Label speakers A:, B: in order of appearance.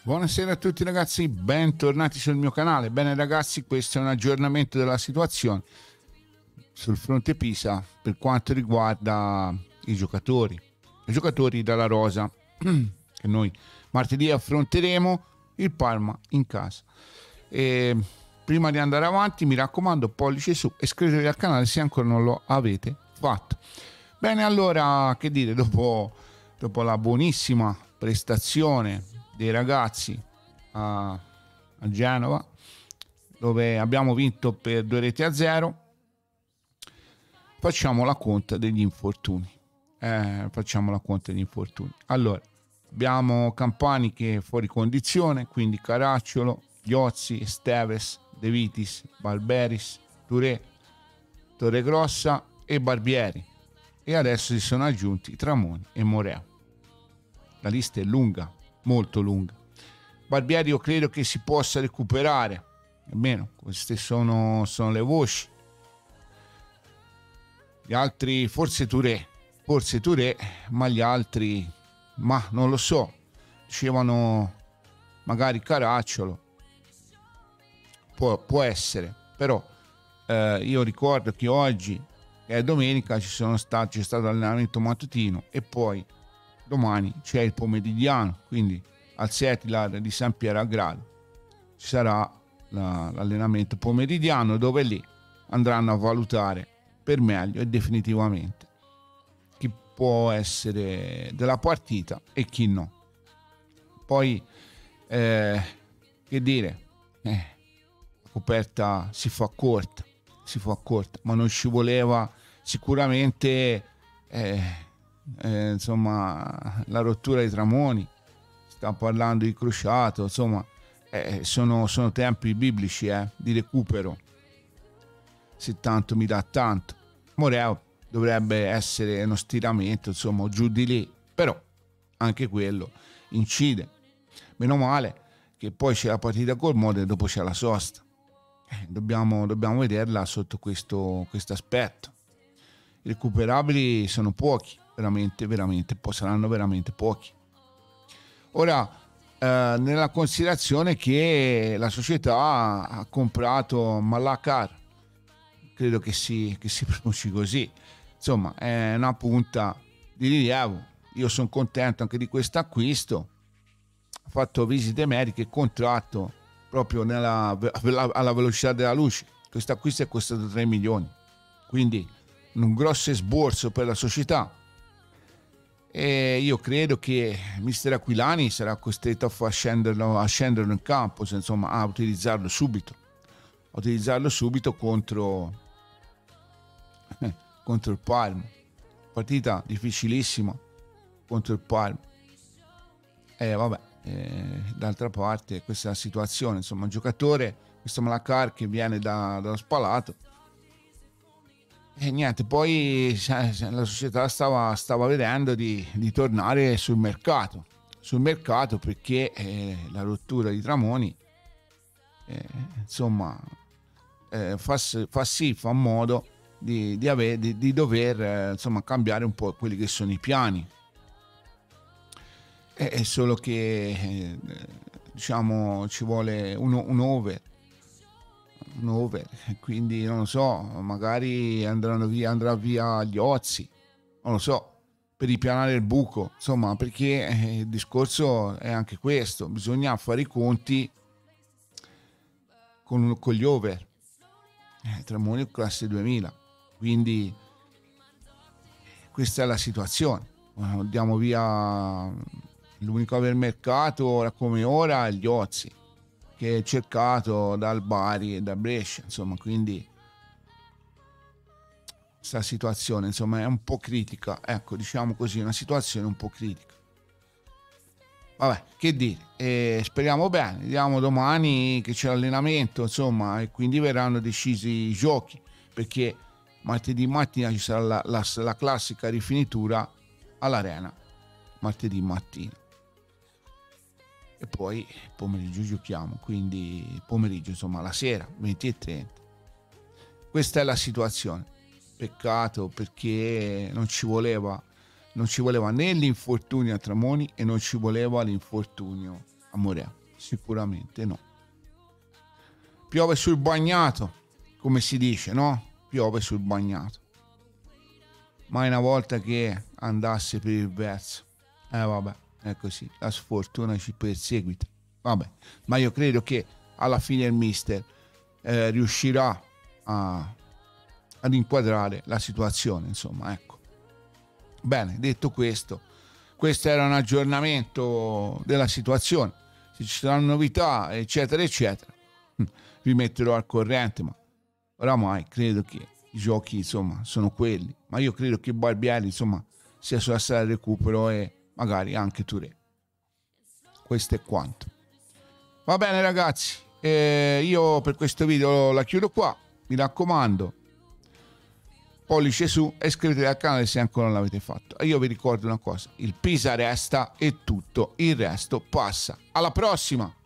A: Buonasera a tutti ragazzi, bentornati sul mio canale. Bene ragazzi, questo è un aggiornamento della situazione sul fronte Pisa per quanto riguarda i giocatori della rosa che noi martedì affronteremo il Parma in casa. E prima di andare avanti mi raccomando, pollice su e iscrivetevi al canale se ancora non lo avete fatto. Bene, allora che dire, dopo la buonissima prestazione dei ragazzi a Genova, dove abbiamo vinto per 2-0, facciamo la conta degli infortuni. Allora, abbiamo Campani che è fuori condizione, quindi Caracciolo, Iozzi, Esteves, De Vitis, Barberis, Touré, Torregrossa e Barbieri. E adesso si sono aggiunti Tramoni e Moreo. La lista è lunga, molto lunga. Barbieri io credo che si possa recuperare, almeno queste sono le voci. Gli altri forse Touré, ma gli altri non lo so, dicevano magari Caracciolo, può essere, però io ricordo che oggi è domenica, c'è stato l'allenamento mattutino e poi domani c'è il pomeridiano, quindi al Settilar di San Piero a Grado ci sarà l'allenamento pomeridiano, dove lì andranno a valutare per meglio e definitivamente chi può essere della partita e chi no. Poi che dire, la coperta si fa corta, ma non ci voleva sicuramente insomma la rottura di Tramoni, sta parlando di Crociato, insomma sono tempi biblici di recupero, se tanto mi dà tanto. Moreo dovrebbe essere uno stiramento, insomma, giù di lì, però anche quello incide. Meno male che poi c'è la partita col Modena e dopo c'è la sosta. Dobbiamo vederla sotto questo aspetto. I recuperabili sono pochi, veramente, saranno veramente pochi. Ora, nella considerazione che la società ha comprato Malakar, credo che si pronunci così, insomma è una punta di rilievo. Io sono contento anche di questo acquisto. Ha fatto visite mediche, contratto proprio alla velocità della luce. Questo acquisto è costato 3 milioni, quindi un grosso esborso per la società, e io credo che mister Aquilani sarà costretto a scenderlo in campo, insomma a utilizzarlo subito contro il Parma. Partita difficilissima contro il Parma. D'altra parte questa è la situazione, insomma, un giocatore, questo Malakar, che viene dallo Spalato, e niente, poi la società stava vedendo di tornare sul mercato perché la rottura di Tramoni insomma fa modo di dover insomma cambiare un po' quelli che sono i piani. È solo che diciamo ci vuole un over, quindi non lo so, magari andrà via gli Ozzi, non lo so, per ripianare il buco, insomma, perché il discorso è anche questo, bisogna fare i conti con gli over. Tramoni classe 2000, quindi questa è la situazione. Diamo via l'unico aver mercato ora come ora è gli Ozzi, che è cercato dal Bari e da Brescia, insomma, quindi questa situazione insomma è un po' critica, ecco, diciamo così, una situazione un po' critica. Vabbè, che dire, speriamo bene, vediamo domani che c'è l'allenamento, insomma, e quindi verranno decisi i giochi, perché martedì mattina ci sarà la classica rifinitura all'Arena, martedì mattina. E poi pomeriggio giochiamo, quindi pomeriggio, insomma, la sera 20:30. Questa è la situazione. Peccato, perché non ci voleva né l'infortunio a Tramoni e non ci voleva l'infortunio amore, sicuramente no. Piove sul bagnato, come si dice, no? Piove sul bagnato. Mai una volta che andasse per il verso. Vabbè, è così, la sfortuna ci perseguita. Vabbè, ma io credo che alla fine il mister riuscirà ad inquadrare la situazione, insomma, ecco. Bene, detto questo, questo era un aggiornamento della situazione. Se ci saranno novità, eccetera, eccetera, vi metterò al corrente, ma oramai credo che i giochi, insomma, sono quelli. Ma io credo che Barbieri, insomma, sia sulla strada del recupero e magari anche Touré. Questo è quanto. Va bene, ragazzi, io per questo video la chiudo qua. Mi raccomando, pollice su e iscrivetevi al canale se ancora non l'avete fatto. E io vi ricordo una cosa: il Pisa resta e tutto il resto passa. Alla prossima!